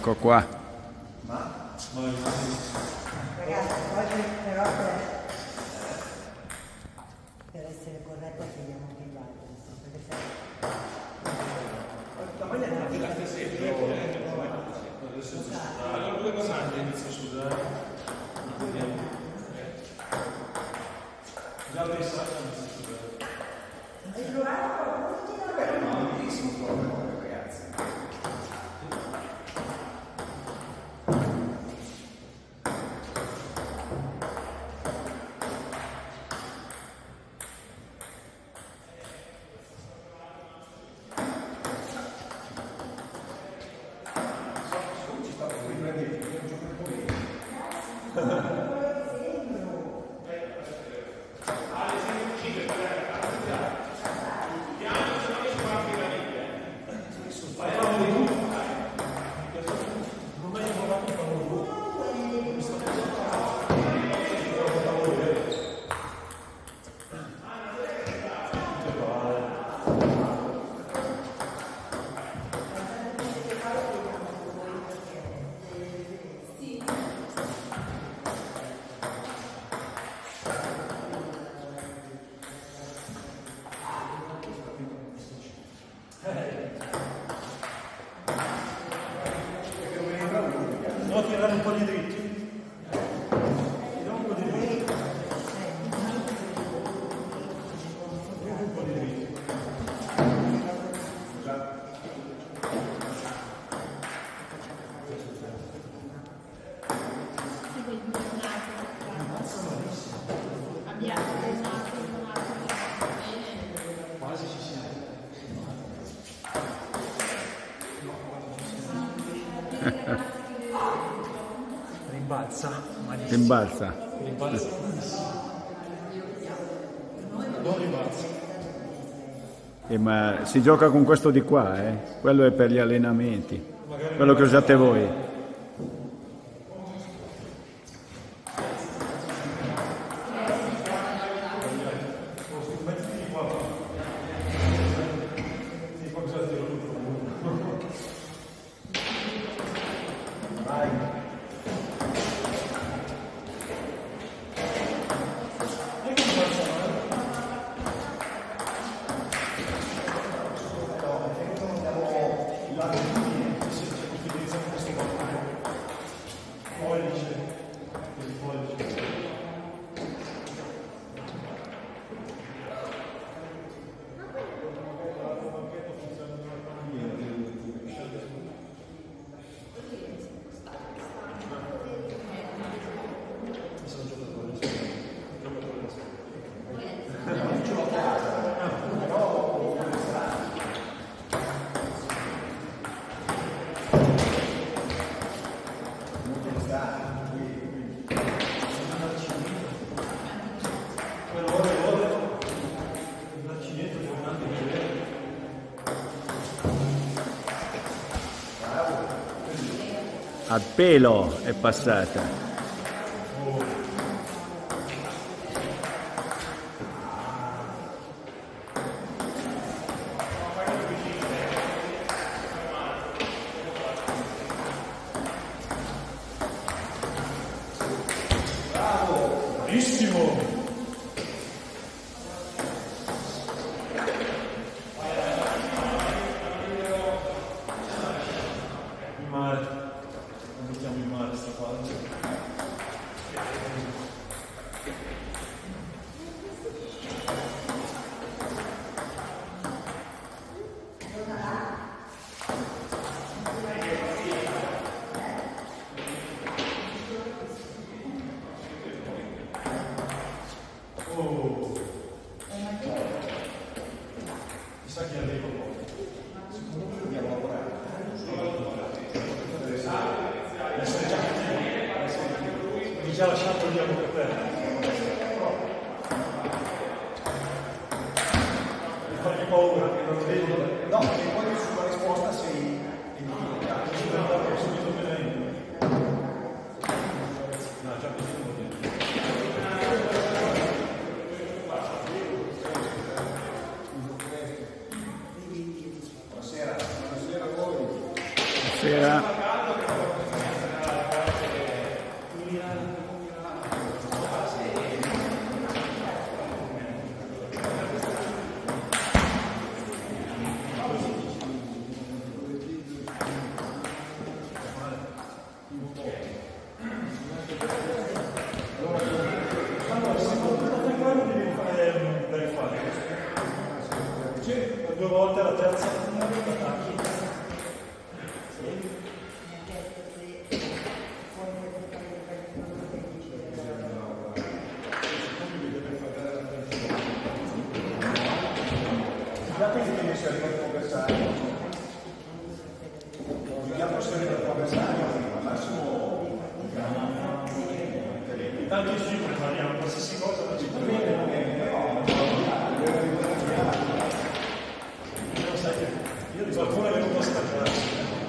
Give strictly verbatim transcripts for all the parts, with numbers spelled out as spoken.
Ecco qua. Ragazzi, oggi però per, per essere corretta chiediamo anche gli altri, perché sai... La maglia è la stasera, allora due cose inizio a sudare. Già pensato inizio a sudare. Il plurale qualcuno ti dà bene? No, bellissimo proprio, ragazzi. Devo tirare un po' di dritti. Tiriamo un po' di dritti. Tiriamo un po' di dritti. Quasi ci siamo. Rimbalza. Rimbalza. Rimbalza. Non rimbalza. Eh, ma si gioca con questo di qua, eh? Quello è per gli allenamenti. Quello che usate voi. Al pelo è passata. Bravissimo! Il mare. Non mettiamo il mare sta parte. Oh. Chissà chi arriva poi. Secondo me dobbiamo lavorare. Essere già cattivo. Devi già lasciato il diavolo per terra. E fargli paura che non vedi. No, perché poi sulla risposta sei equivocata. Ci devo andare subito bene. No, già così non vedi. Buonasera, buonasera a voi. Buonasera. due volte, la terza attacchi. Guardate che tiene se arriva il tuo avversario. Vediamo se arriva il tuo avversario, al massimo. Intanto ci prepariamo qualsiasi cosa, ma ci prepariamo. Io sai che io di qualcuno è venuto a scappare.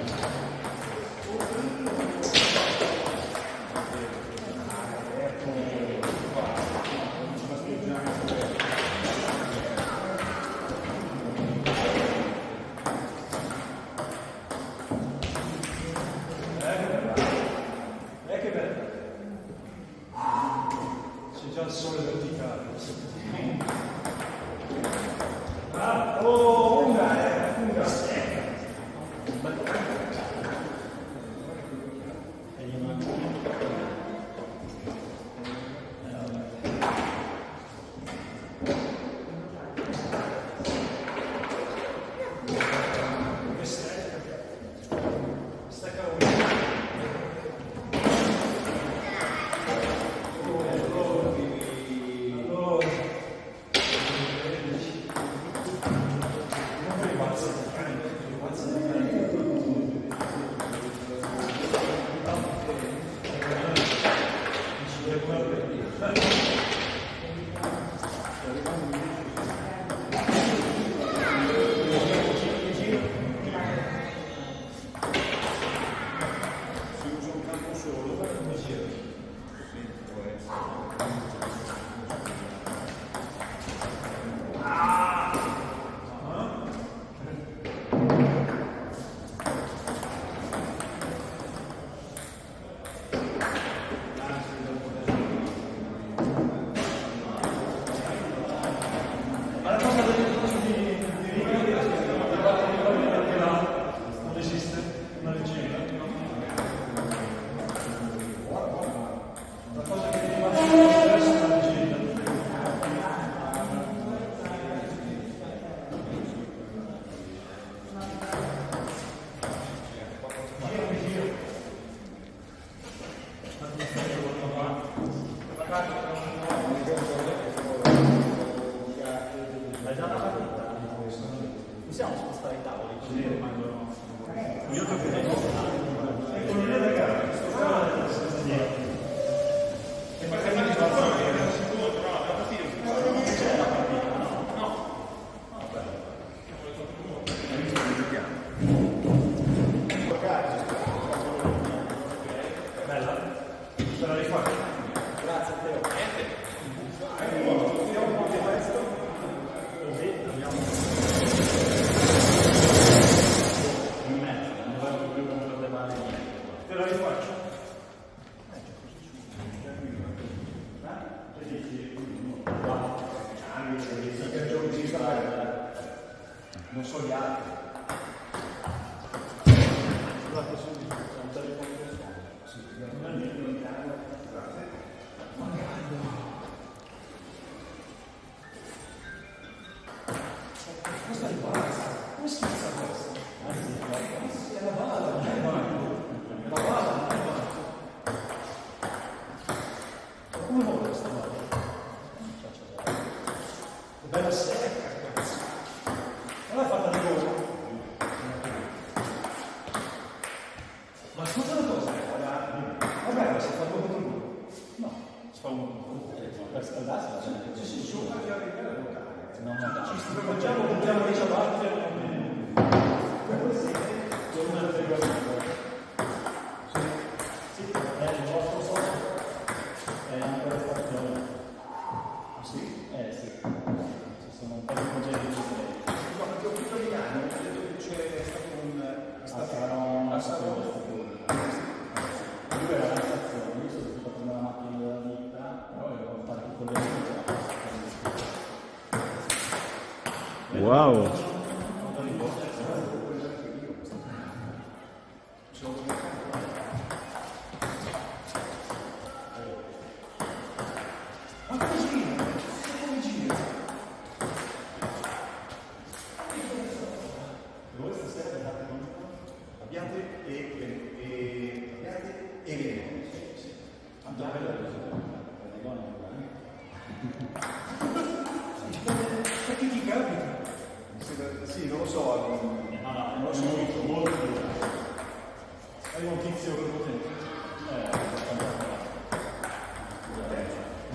Wow!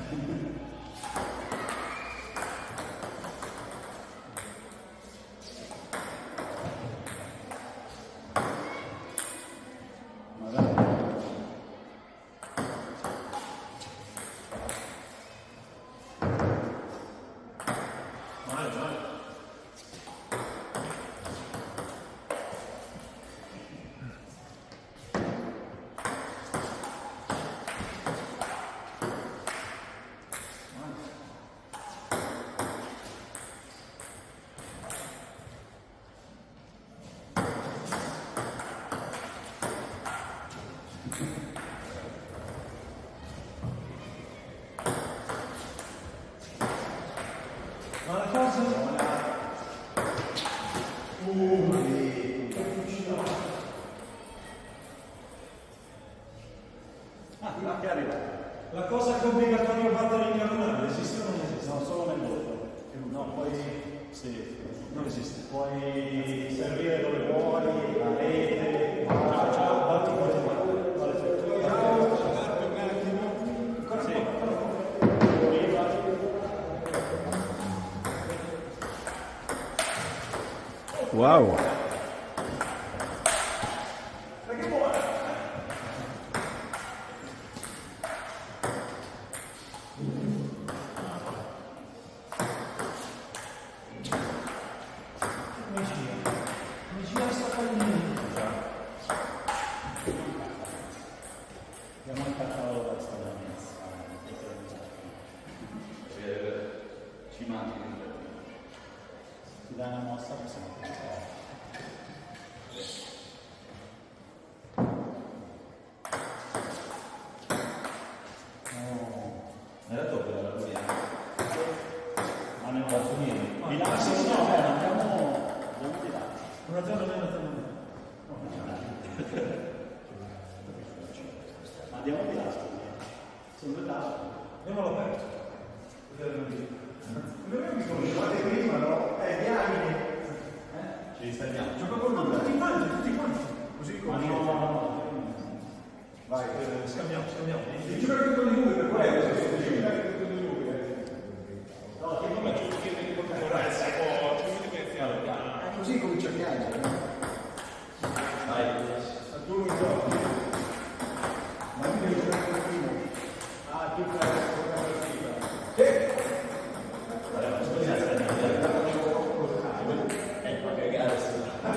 Ma la cosa... Uh, Ah, che arriva? la cosa che è obbligatoria battere in diagonale esiste o non esiste? No, solo nel voto. No, poi sì, non esiste. Puoi servire dove vuoi, la rete, ciao ciao, batti quanti vuoi. Wow! Ti dai una mossa che siamo pensati. Era doppio dalla Corea. Ma non posso dire. Di là, sì, sì, no, beh, andiamo, andiamo di là. Una zona meno, una zona meno. Ma andiamo di là, scusi. Sono due tavoli. Andiamo all'aperto. Non mi conoscevate prima, no? Eh, diamine. Eh? Ci ristagniamo. Gioca con noi, tutti quanti, tutti quanti. Così Ma come... no, no, no. Vai, eh, scambiamo, scambiamo. Devi giocare con i numeri, per quello, se devi giocare con i numeri. No, che nome c'è? Così comincia a piangere. Vai. Tu non giochi. Ma non devi giocare con il primo. Ah, tu fai la fotografia. Sì. Ecco, che gara si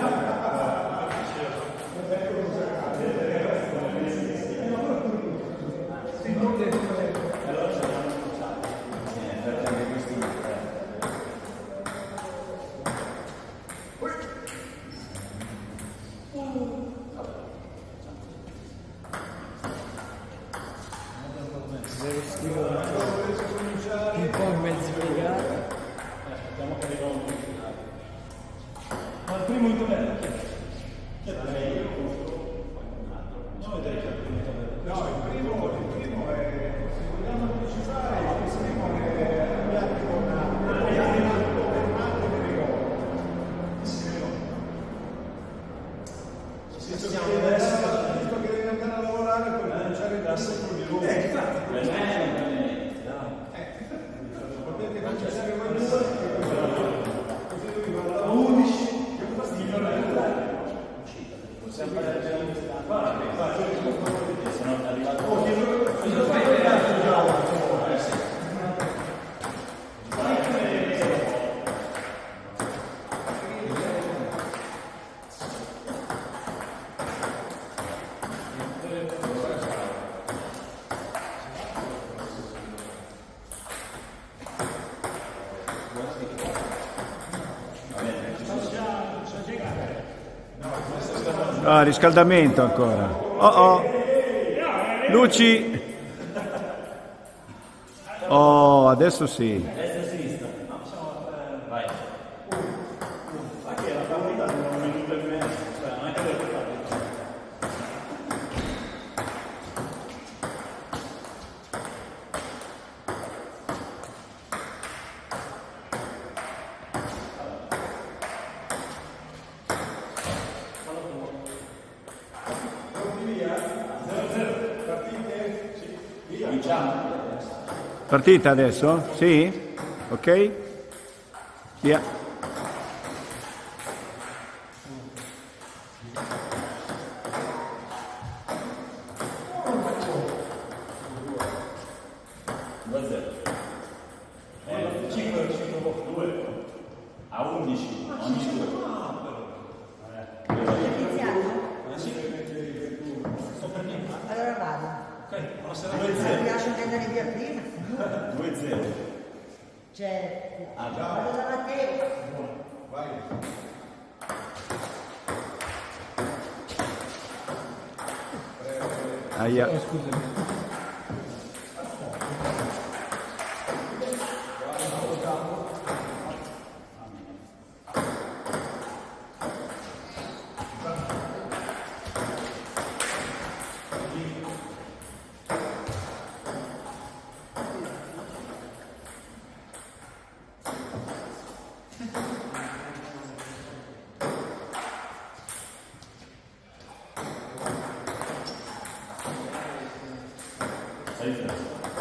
un po' mezzo piegato. aspettiamo che arriva un po'. Ma il primo in tabella chi è? Chi è? Io No, vedete che è il primo in tabella. no, il primo, il primo è, se vogliamo precisare, il primo è arrabbiato con Bernardo Perigoni. Sì, siamo adesso, visto che devi andare a lavorare per cominciare da sempre di nuovo. Eh, infatti, potete cominciare voi due, così lui va a undici, che fastidio non è possiamo fare la guarda, sono arrivato. Oh, cosa fai per l'altro giallo? Ah, riscaldamento ancora. Oh oh. Luci. Oh, adesso sì. Destra e sinistra. No, possiamo vai. Ma che la partita non è un minuto e mezzo, cioè non è che dovete fare. Cominciamo. Partita adesso? Sì? Ok? Via. due a zero. Eh, cinque, cinque, due. A undici. undici due. Allora vado. Ok, buonasera. Mi piace andare via prima. due a zero. Cioè, Ah, già. vado da Matteo. Vai. Aia. Oh, scusami. sei zero.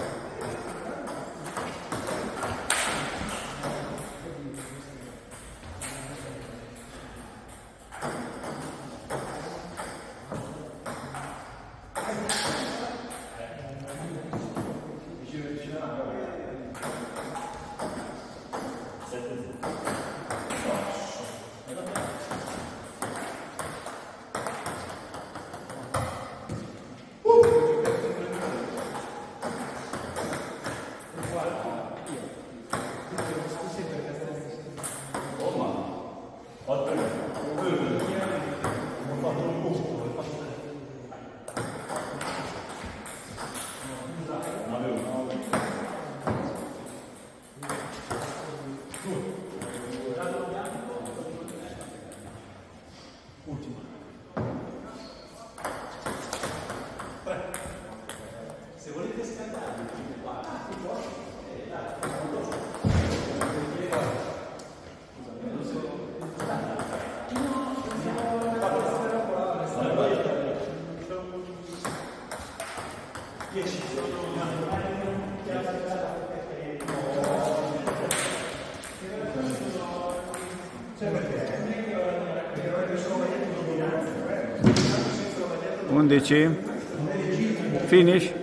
undici. Finish.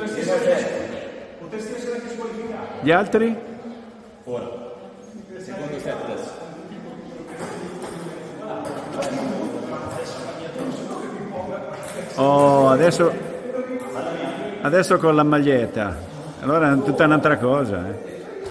Gli altri? Ora. Secondo set adesso. Oh, adesso, adesso con la maglietta. Allora è tutta un'altra cosa. Eh.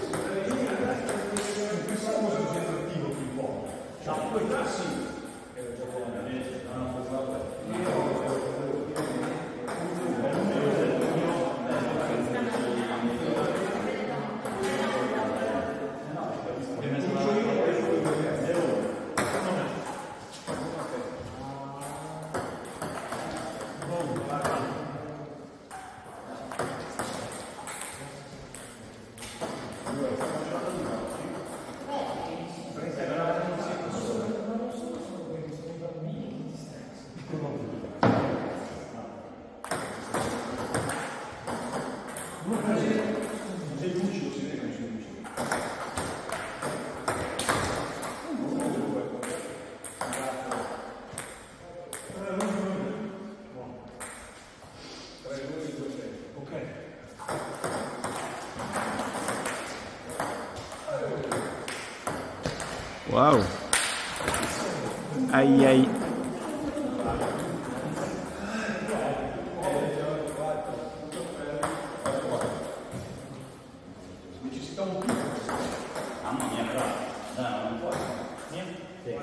Wow. Ai ai. Mamma mia, bravo. Dai, non puoi. Niente.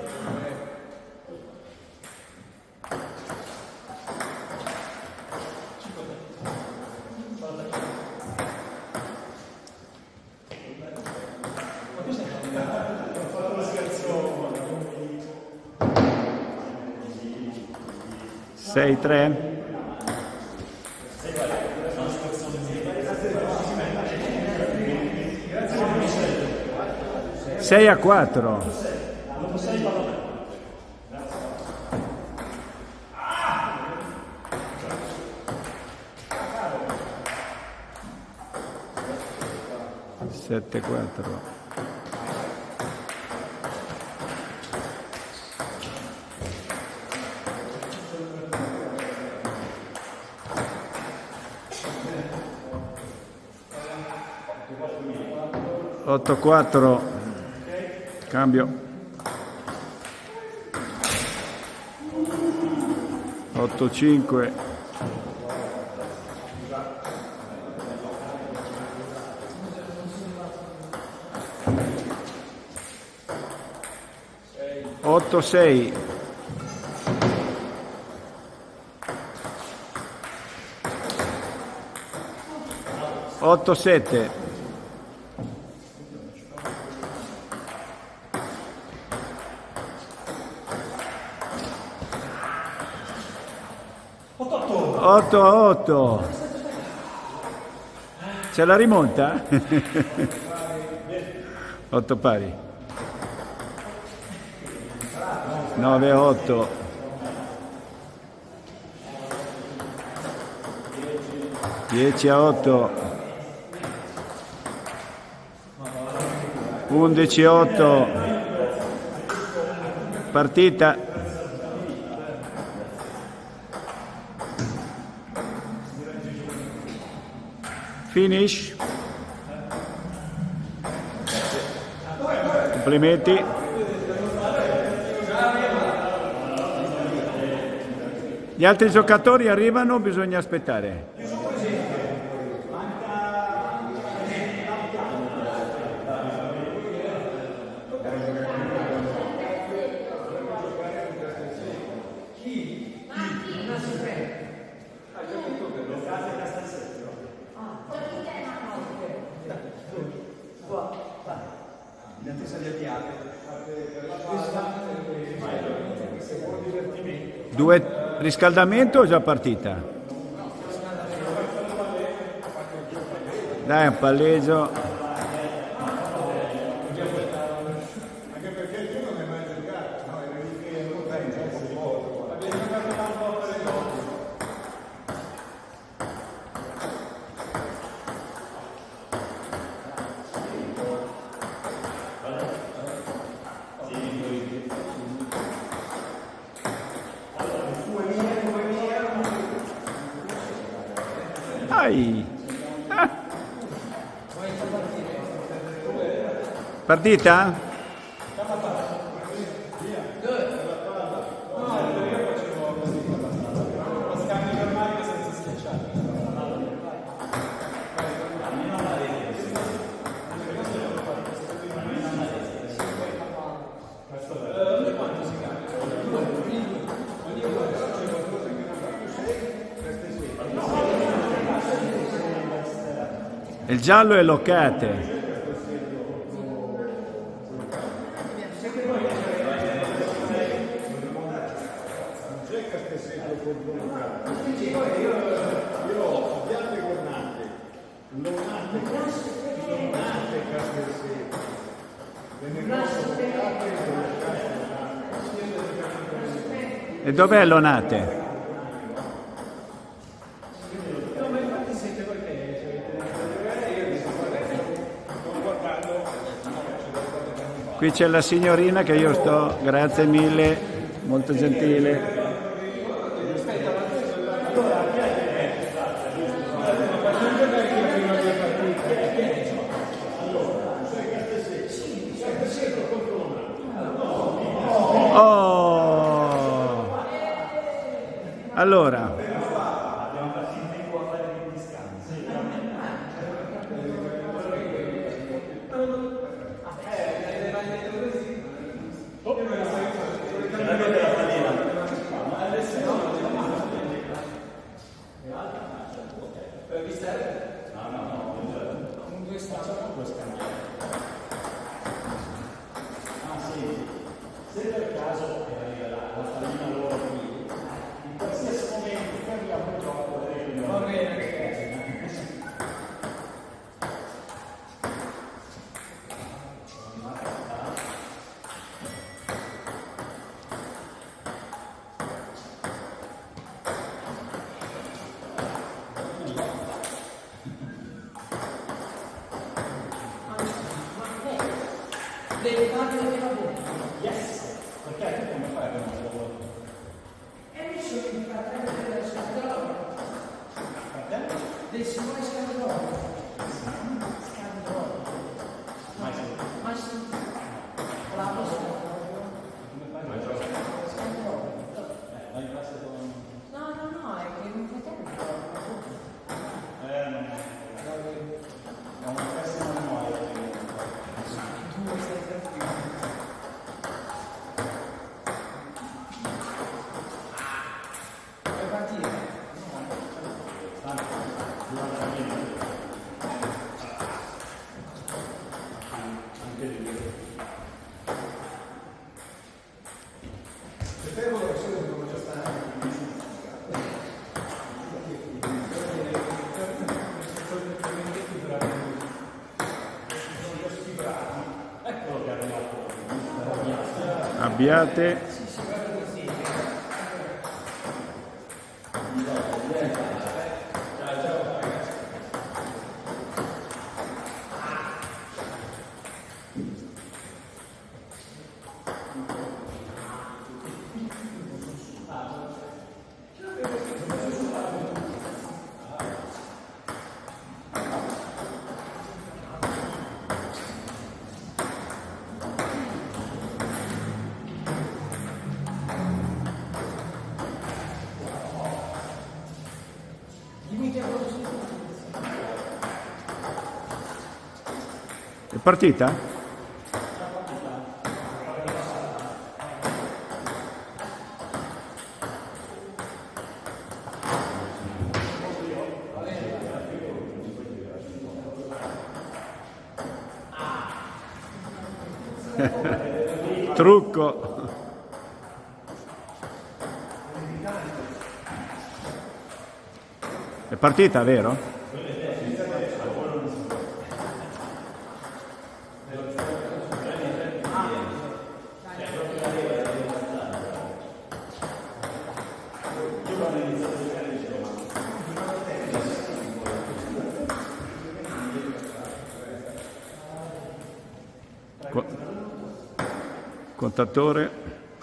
sei tre. sei a quattro. sette quattro. otto quattro. Cambio. otto cinque. otto sei. otto sette. otto a otto. C'è la rimonta? otto pari. nove a otto. dieci a otto. undici a otto. Partita. Finish. Complimenti. Gli altri giocatori arrivano, bisogna aspettare. Due riscaldamento o già partita? Dai, un palleggio. Anche perché tu non hai mai giocato, no? Eri lì che non dai un po'. Abbiamo giocato un po' per le donne. Ai. Ah. Partita? Il giallo è Locate. E dov'è Lonate? Qui c'è la signorina che io sto, grazie mille, molto gentile. Oh! Allora. Se per caso la pallina loro qui, in qualsiasi momento Devi fare le lavori. Yes! Perché tu come fai a non lavoro? E mi sono in fratello del Scandalo. Fratello? Del Simone Scandalo. Scandalo. Mai sentito. Ma sì. Bravo Scandalo. Come fai a giocare? Scandalo. Eh, vai in classe con... No, no, no, è che mio fratello. Eh, non è. È una pessima memoria. Tu sei tranquillo. Vuoi partire? Eccolo che è arrivato. Abbiate. Dimmi che cosa sei. È partita? Trucco. È partita, vero? Co- Contatore.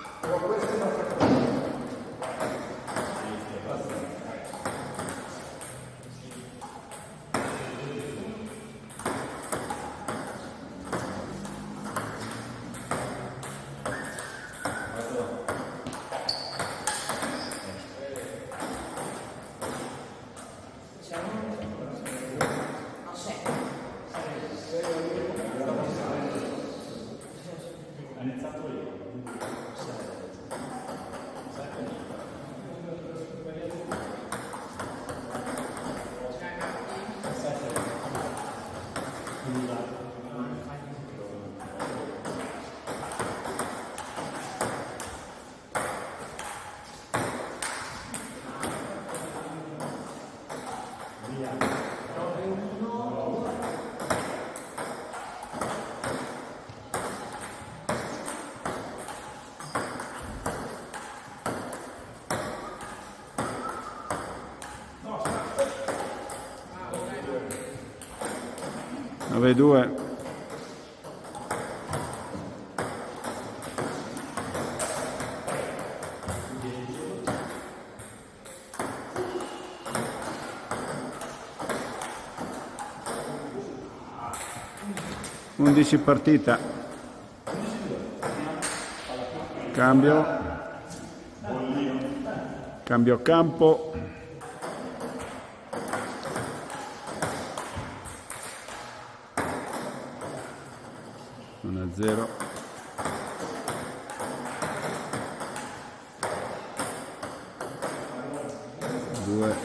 Ha iniziato io. nove due. undici partita. Cambio. Cambio campo. uno a zero. due.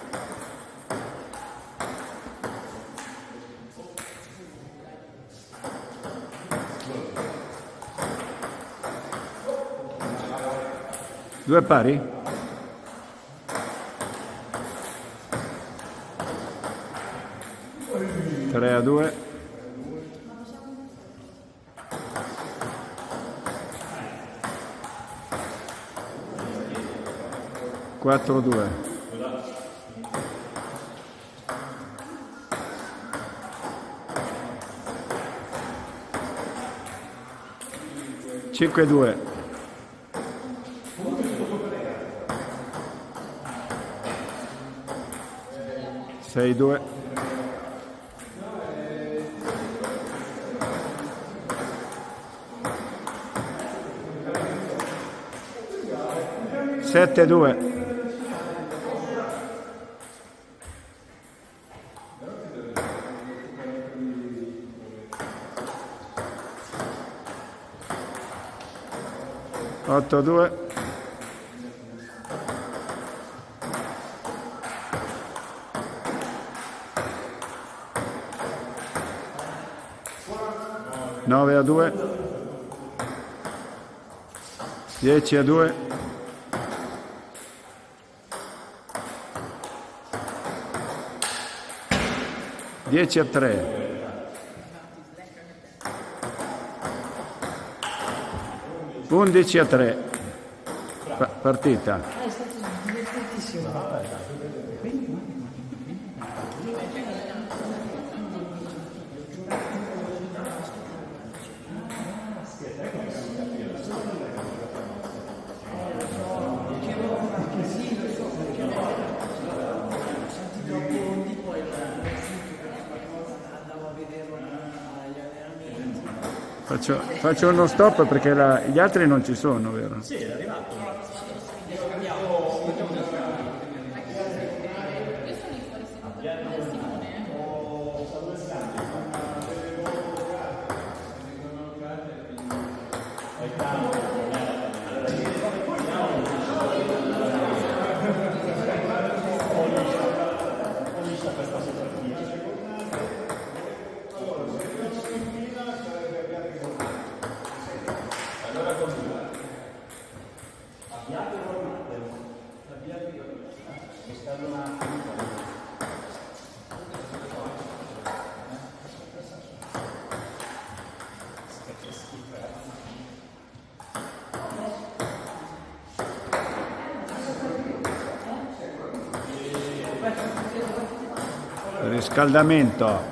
Due pari? tre a due. quattro a due. cinque due. sei due. sette due. otto due. nove a due. dieci a due. dieci a tre. undici a tre. Pa- partita. È stato divertentissimo. Faccio, faccio uno stop perché la, gli altri non ci sono, vero? Sì, è arrivato. Riscaldamento.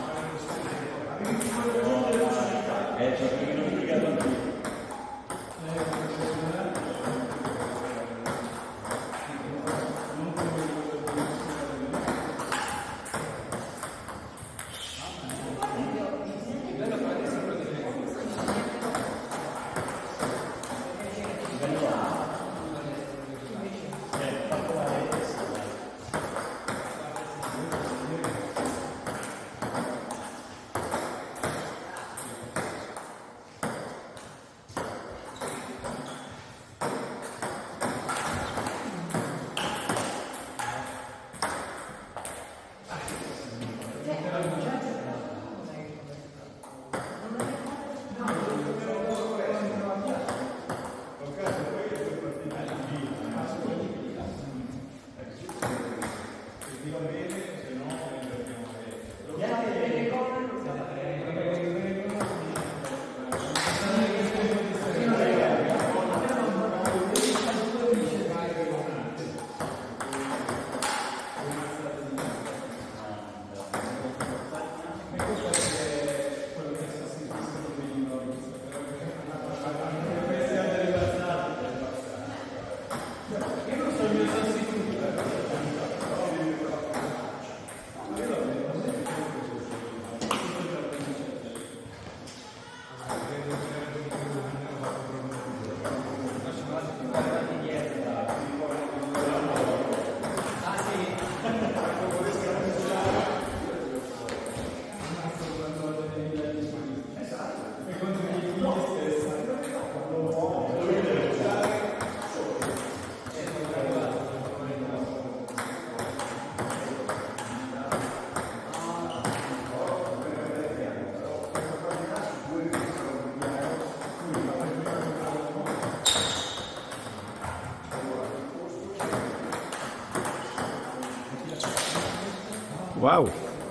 Wow.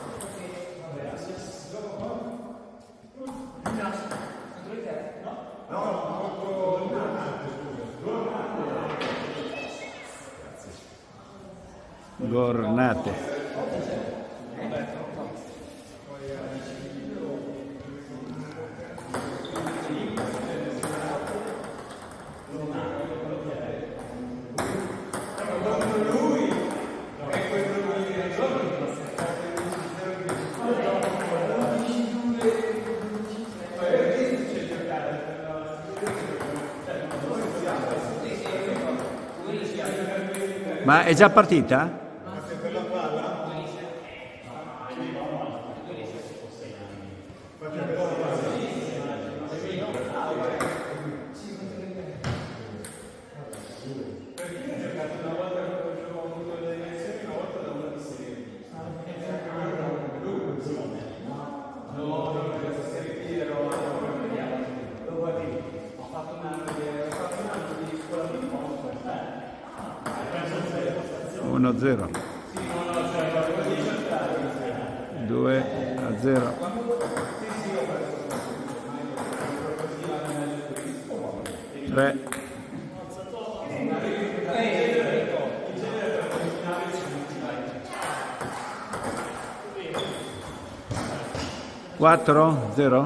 Gornate. Ma è già partita? uno a zero, due a zero, tre, quattro zero,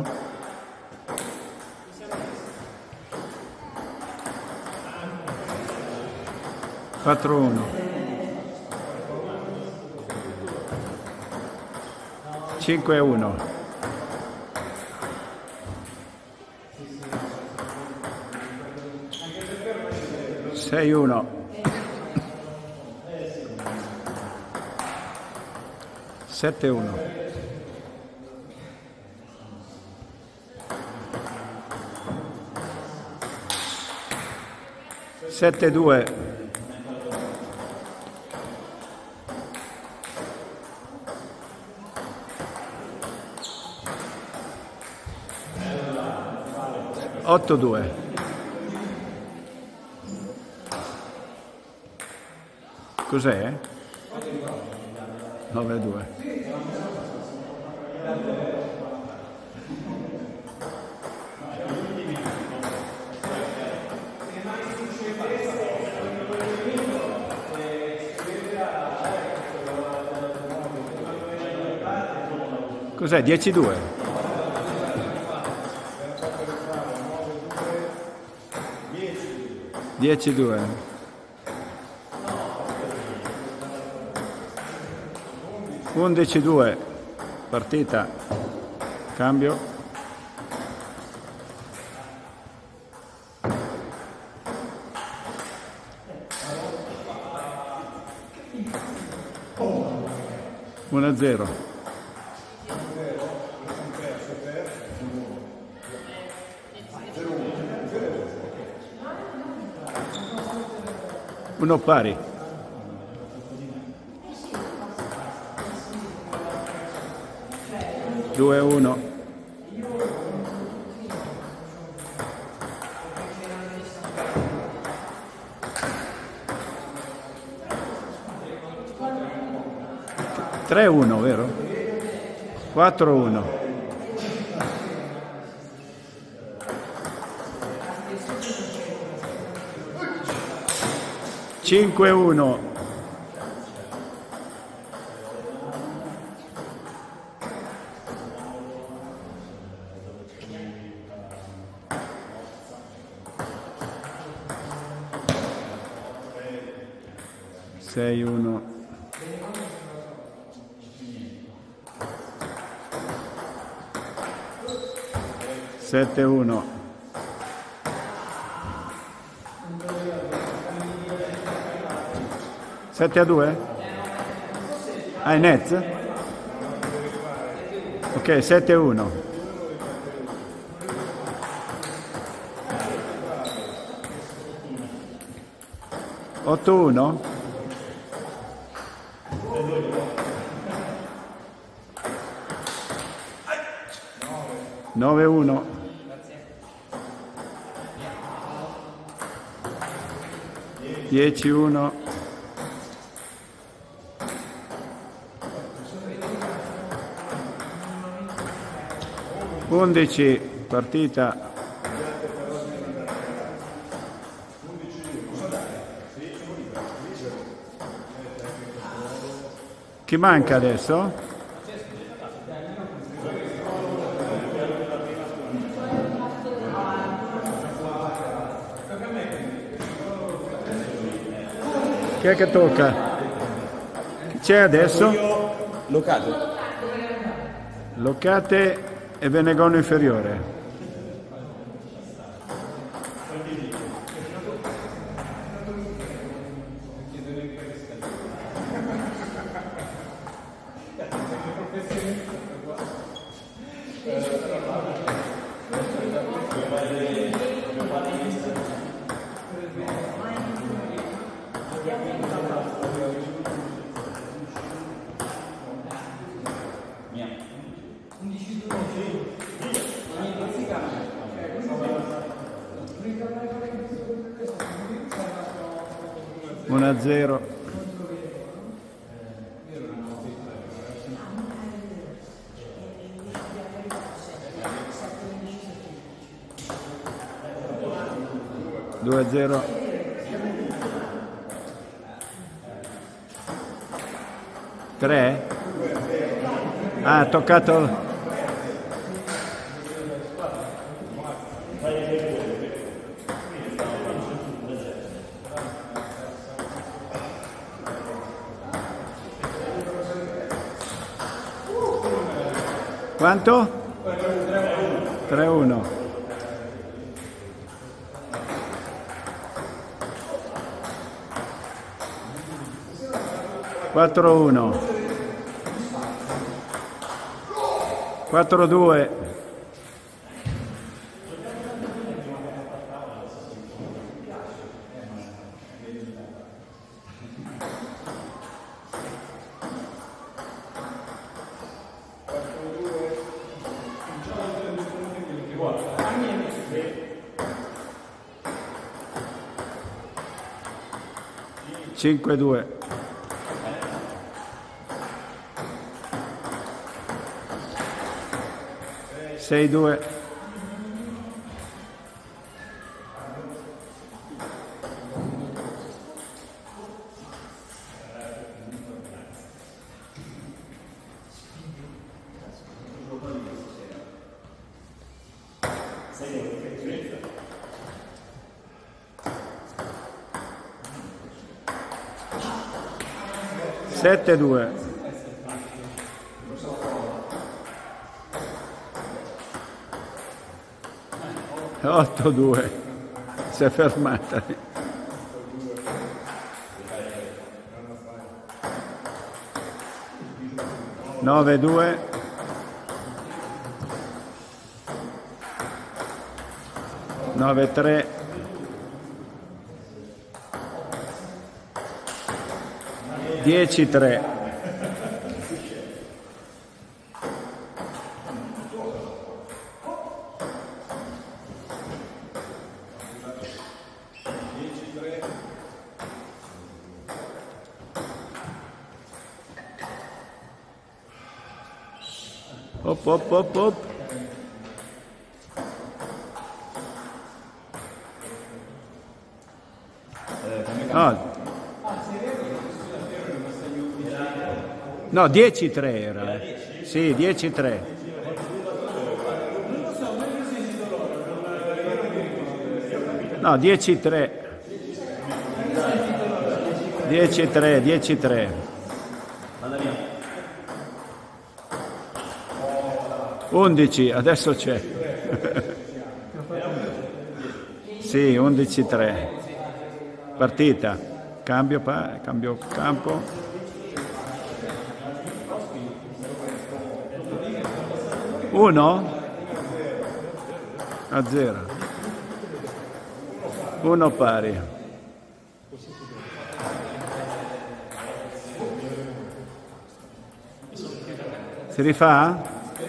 quattro uno, cinque uno, sei uno, sette uno, sette due, otto due, cos'è? nove due. Cos'è? dieci due? dieci due, undici due, partita, cambio, uno a zero, uno pari, due uno, tre uno, vero? quattro uno, cinque uno, sei uno, sette uno, sette a due? Ah, è net? Ok, sette a uno. otto uno? nove uno. dieci uno. undici, partita. Chi manca adesso? Chi è che tocca? Chi c'è adesso? Locate. Locate e Venegono inferiore. uno a zero. due a zero. tre? Ah, ha toccato... Quanto? tre a uno. quattro a uno. quattro a due. cinque a due. sei a due. sette a due. otto a due. Si è fermata. nove a due. nove a tre. dieci a tre. Op, op, op, op. No. No, dieci a tre era. Sì, dieci a tre. No, dieci a tre. dieci a tre, dieci a tre. undici, adesso c'è. Sì, undici a tre. Partita. Cambio, pa, cambio campo. uno a zero. uno pari. Si rifà?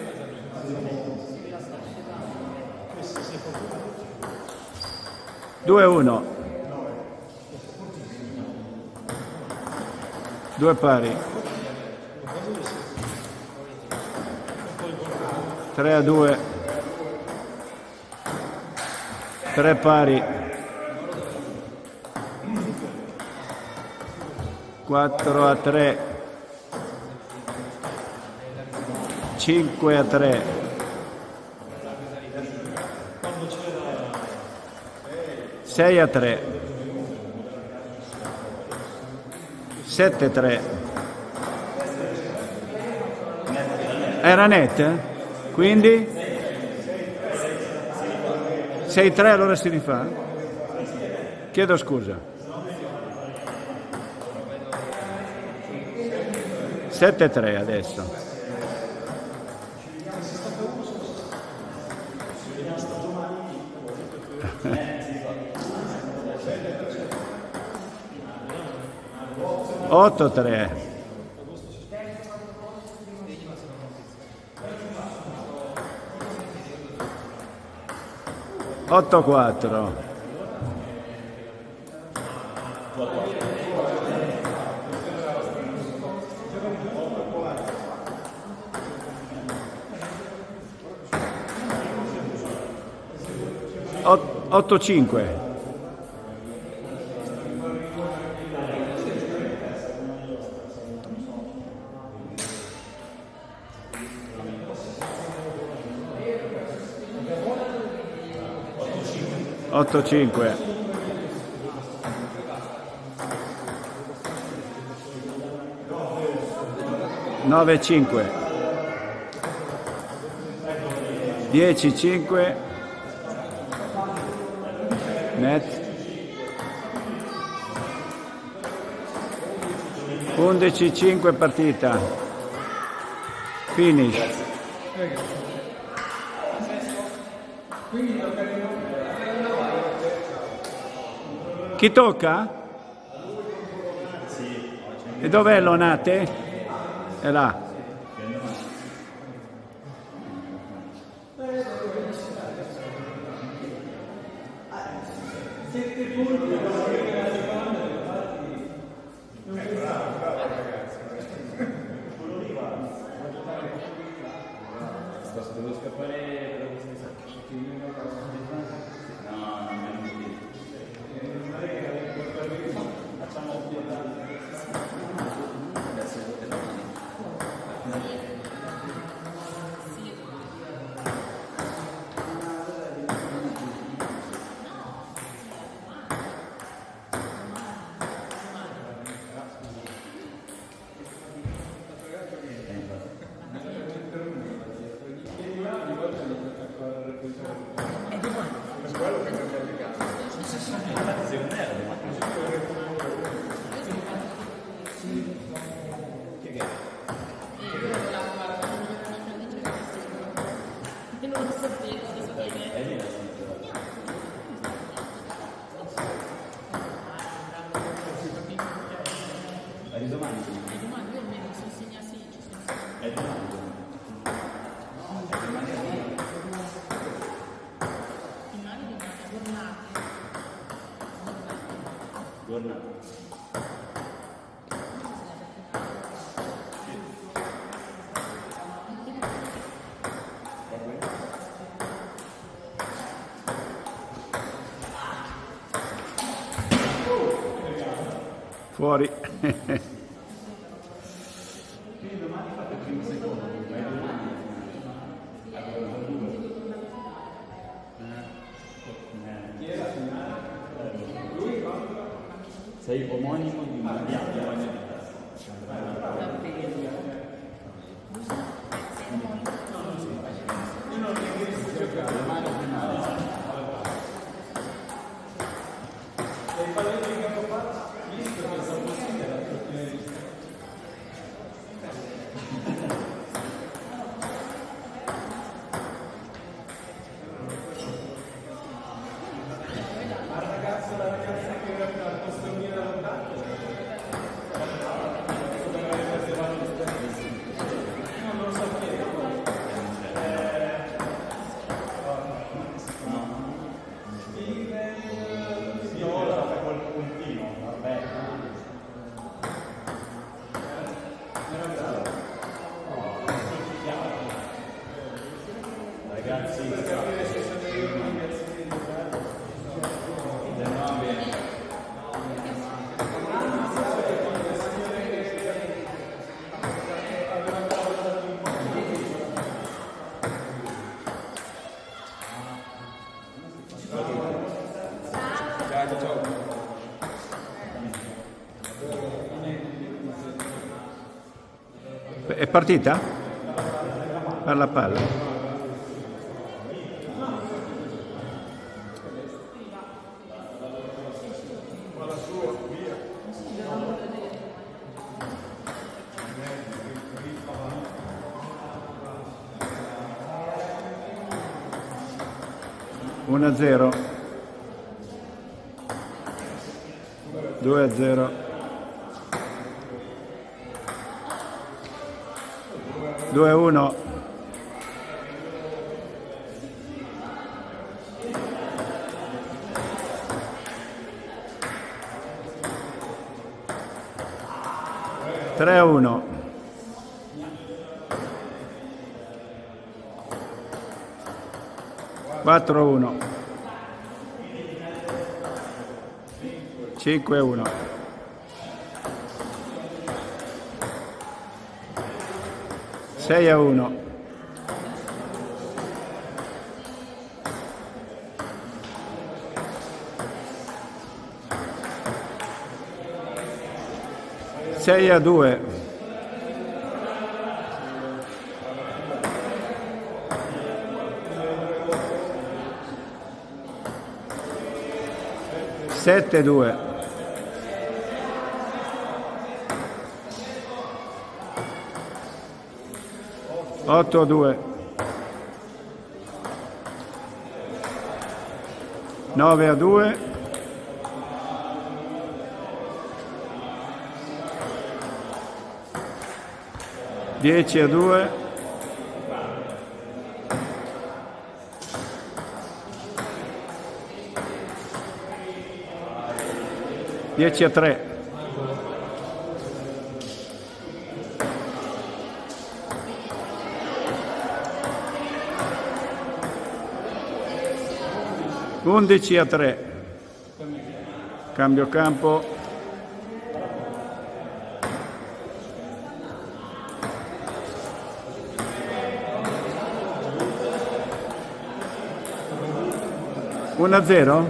due a uno. due pari. tre a due. tre pari. quattro a tre. cinque a tre. sei a tre. sette a tre. Era net? Eh? Quindi? sei a tre, allora si rifà? Chiedo scusa. sette a tre adesso. otto a tre. otto quattro. otto cinque. otto cinque. nove cinque. dieci cinque. Net. undici cinque partita. Finish. Chi tocca? E dov'è Lonate? È là. Devo scappare per questa Fuori. Sei omonimo di una È partita? Per la palla. uno a zero. due a zero. due a uno. tre a uno. quattro a uno. cinque a uno. sei a uno. sei a due. sette a due. otto a due. nove a due. dieci a due. dieci a tre. undici a tre. Cambio campo. uno a zero?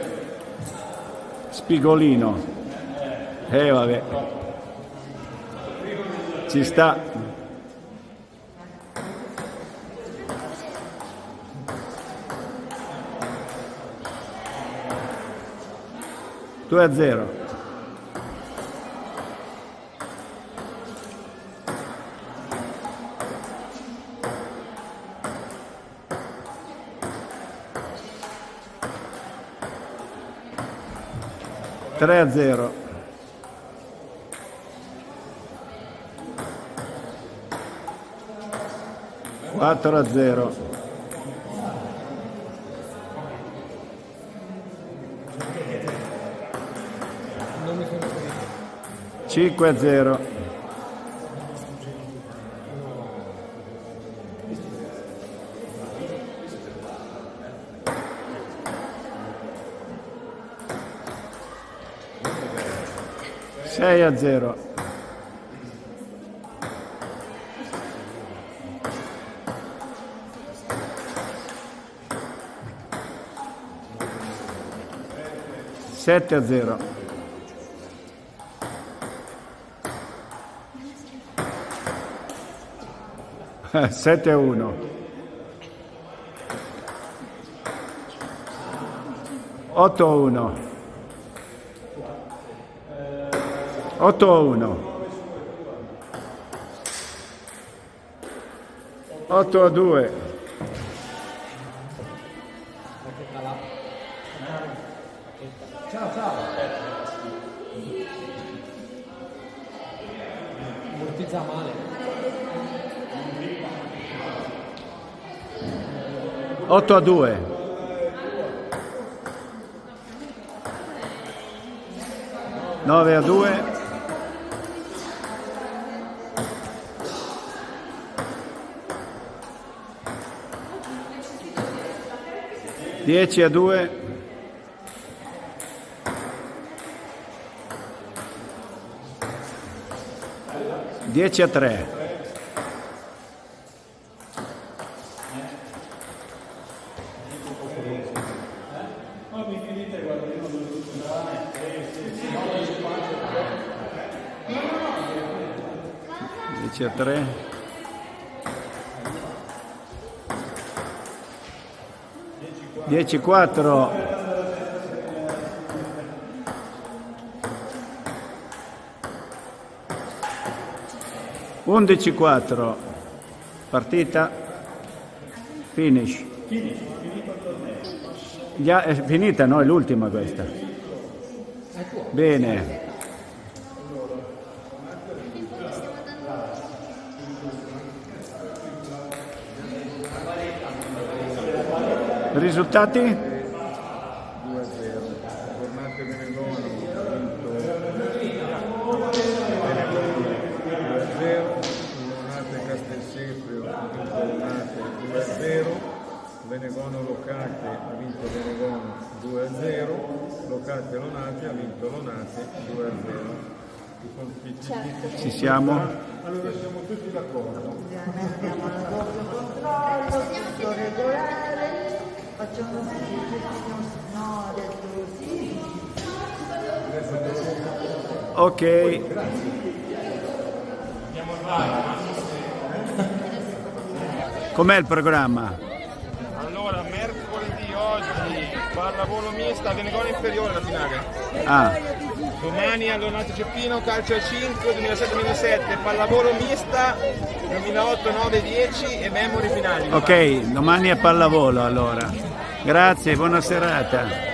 Spigolino. Eh vabbè. Ci sta. due a zero. tre a zero. quattro a zero. cinque a zero. sei a zero. sette a zero. sette a uno. otto a uno. otto a uno. otto a due. Ciao, ciao. Ammortizza male. otto a due. nove a due. dieci a due. dieci a tre. dieci a tre. dieci a quattro. undici a quattro. Partita. Finish. Già è finita, no? È l'ultima questa. Bene. Risultati? due a zero. Formate Benevolo, vinto Benevolo. Venegono Locate ha vinto Venegono due a zero, Locate Lonate ha vinto Lonate due a zero. Ci siamo? Allora siamo tutti d'accordo. Abbiamo il doppio controllo, tutto regolare, facciamo così, no, adesso sì. Ok. Com'è il programma? Allora, mercoledì oggi pallavolo mista, Venegono inferiore la finale. Ah. Domani all'Onato Ceppino, calcio a cinque, duemilasette duemilasette, pallavolo mista, duemilaotto nove dieci e memory finali. Ok, domani è pallavolo allora. Grazie, buona serata.